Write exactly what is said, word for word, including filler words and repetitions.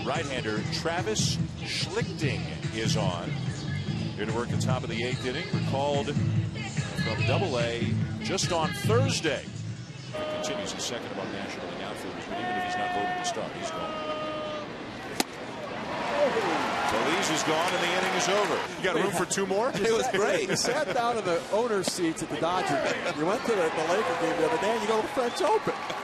Right-hander Travis Schlichting is on. Here to work the top of the eighth inning. Recalled from Double A just on Thursday. He continues his second among National League outfielders, but even if he's not voted to start, he's gone. Belize is gone and the inning is over. You got room for two more? It was great. You sat down in the owner's seats at the Dodger game. You went to the, the Laker game the other day and you go to the French Open.